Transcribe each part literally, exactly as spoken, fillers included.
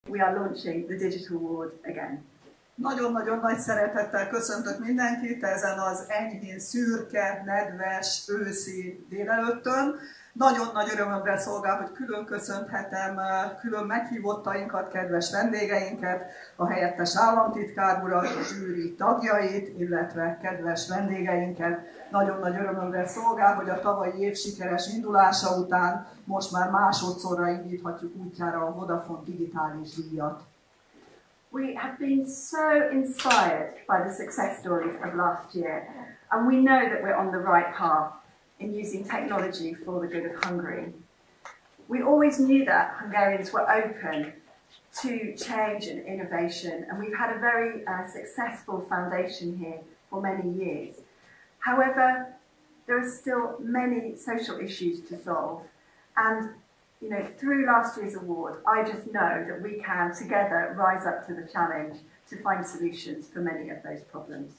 We are launching the Digital Award again. Nagyon-nagyon nagy szeretettel köszöntök mindenkit ezen az enyhén szürke, nedves, őszi délelőttön. Nagyon nagy örömömre szolgál, hogy külön köszönhetem külön meghívottainkat, kedves vendégeinket, a helyettes államtitkár urat, a zsűri tagjait, illetve kedves vendégeinket. Nagyon nagy örömömre szolgál, hogy a tavalyi év sikeres indulása után most már másodszorra indíthatjuk útjára a Vodafone digitális díjat. We have been so inspired by the success stories of last year, and we know that we're on the right path in using technology for the good of Hungary. We always knew that Hungarians were open to change and innovation, and we've had a very uh, successful foundation here for many years. However, there are still many social issues to solve, and you know, through last year's award, I just know that we can together rise up to the challenge to find solutions for many of those problems.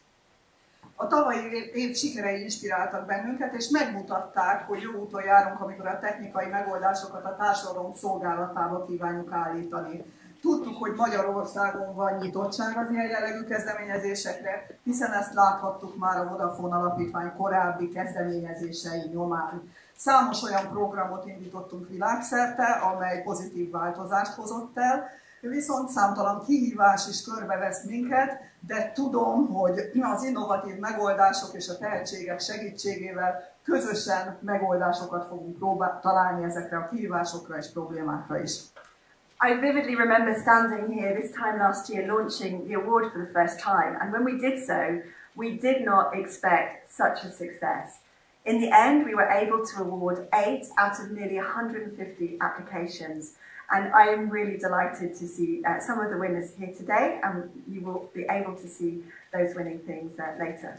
A tavalyi év sikerei inspiráltak bennünket, és megmutatták, hogy jó úton járunk, amikor a technikai megoldásokat a társadalom szolgálatába kívánjuk állítani. Tudtuk, hogy Magyarországon van nyitottság az ilyen jellegű kezdeményezésekre, hiszen ezt láthattuk már a Vodafone Alapítvány korábbi kezdeményezései nyomán. Számos olyan programot indítottunk világszerte, amely pozitív változást hozott el, viszont számtalan kihívás is körbevesz minket, de tudom, hogy az innovatív megoldások és a tehetségek segítségével közösen megoldásokat fogunk próbál, találni ezekre a kihívásokra és problémákra is. I vividly remember standing here this time last year launching the award for the first time, and when we did so, we did not expect such a success. In the end, we were able to award eight out of nearly one hundred fifty applications, and I am really delighted to see uh, some of the winners here today, and you will be able to see those winning things uh, later.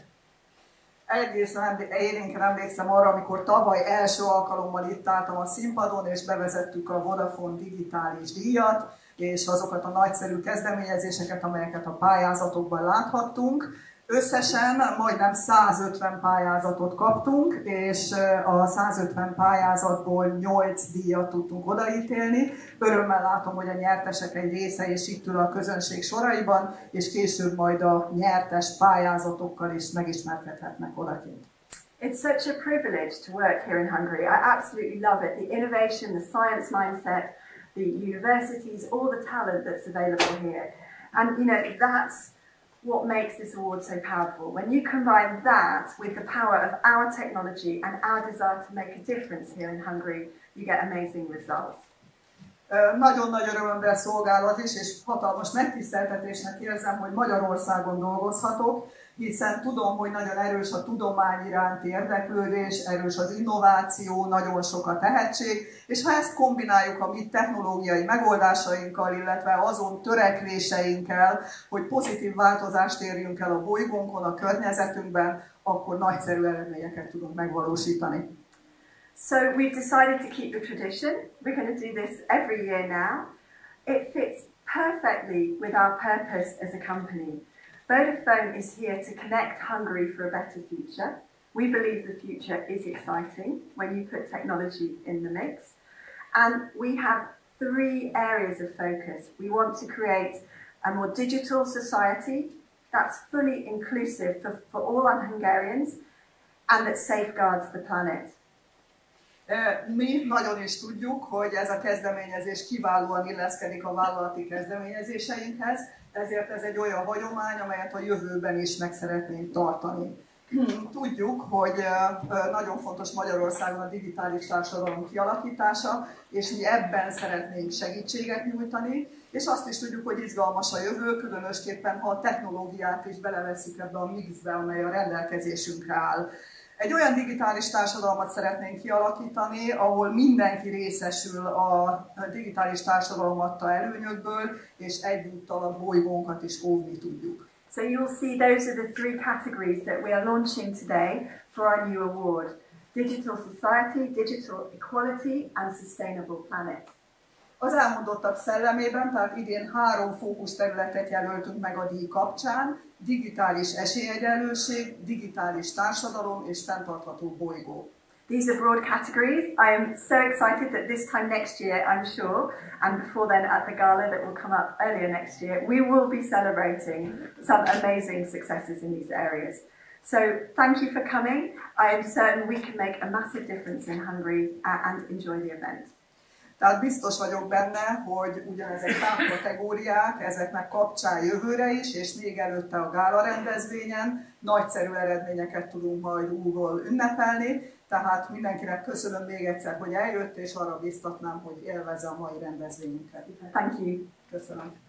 Egészen élénken emlékszem arra, amikor tavaly első alkalommal itt álltam a színpadon, és bevezettük a Vodafone digitális díjat, és azokat a nagyszerű kezdeményezéseket, amelyeket a pályázatokban láthattunk. Összesen majdnem százötven pályázatot kaptunk, és a százötven pályázatból nyolc díjat tudtunk odaítélni. Örömmel látom, hogy a nyertesek egy része is itt ül a közönség soraiban, és később majd a nyertes pályázatokkal is megismerkedhetnek odakint. It's such a privilege to work here in Hungary. I absolutely love it. The innovation, the science mindset, the universities, all the talent that's available here. And you know, that's what makes this award so powerful. When you combine that with the power of our technology and our desire to make a difference here in Hungary, you get amazing results. Nagyon nagy örömömre szolgál az is, és hatalmas megtiszteltetésnek érzem, hogy Magyarországon dolgozhatok, hiszen tudom, hogy nagyon erős a tudomány iránti érdeklődés, erős az innováció, nagyon sok a tehetség, és ha ezt kombináljuk a mi technológiai megoldásainkkal, illetve azon törekvéseinkkel, hogy pozitív változást érjünk el a bolygónkon, a környezetünkben, akkor nagyszerű eredményeket tudunk megvalósítani. So we've decided to keep the tradition. We're going to do this every year now. It fits perfectly with our purpose as a company. Vodafone is here to connect Hungary for a better future. We believe the future is exciting when you put technology in the mix. And we have three areas of focus. We want to create a more digital society that's fully inclusive for, for all Hungarians and that safeguards the planet. Mi nagyon is tudjuk, hogy ez a kezdeményezés kiválóan illeszkedik a vállalati kezdeményezéseinkhez, ezért ez egy olyan hagyomány, amelyet a jövőben is meg szeretnénk tartani. Tudjuk, hogy nagyon fontos Magyarországon a digitális társadalom kialakítása, és mi ebben szeretnénk segítséget nyújtani, és azt is tudjuk, hogy izgalmas a jövő, különösképpen ha a technológiát is beleveszünk ebbe a mixbe, amely a rendelkezésünkre áll. Egy olyan digitális társadalmat szeretnénk kialakítani, ahol mindenki részesül a digitális társadalom adta előnyökből, és egyúttal a bolygónkat is óvni tudjuk. So you'll see those are the three categories that we are launching today for our new award: digital society, digital equality and sustainable planet. Az elmondottak szellemében, tehát idén három fókuszterületet jelöltünk meg a díj kapcsán: digitális esélyegyenlőség, digitális társadalom és fenntartható bolygó. These are broad categories. I am so excited that this time next year, I'm sure, and before then at the gala that will come up earlier next year, we will be celebrating some amazing successes in these areas. So thank you for coming. I am certain we can make a massive difference in Hungary and enjoy the event. Tehát biztos vagyok benne, hogy ugyanezek tápkategóriák, ezeknek kapcsán jövőre is, és még előtte a gála rendezvényen nagyszerű eredményeket tudunk majd újból ünnepelni. Tehát mindenkinek köszönöm még egyszer, hogy eljött, és arra biztatnám, hogy élvezze a mai rendezvényünket. Thank you. Köszönöm.